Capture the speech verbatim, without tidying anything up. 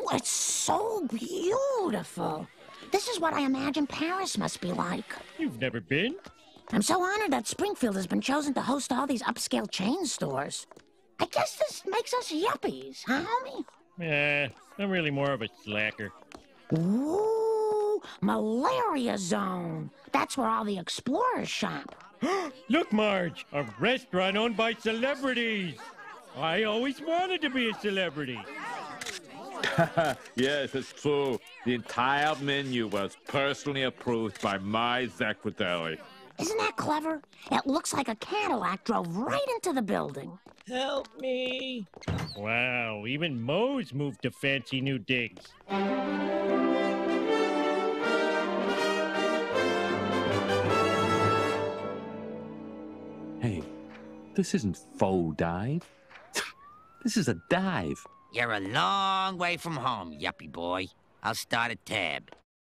it's so beautiful. This is what I imagine Paris must be like. You've never been? I'm so honored that Springfield has been chosen to host all these upscale chain stores. I guess this makes us yuppies, huh, homie? Eh, I'm really more of a slacker. Ooh, Malaria Zone. That's where all the explorers shop. Look, Marge, a restaurant owned by celebrities. I always wanted to be a celebrity. Yes, it's true. The entire menu was personally approved by my secretary. Isn't that clever? It looks like a Cadillac drove right into the building. Help me. Wow, even Moe's moved to fancy new digs. Hey, this isn't faux dive. This is a dive. You're a long way from home, yuppie boy. I'll start a tab.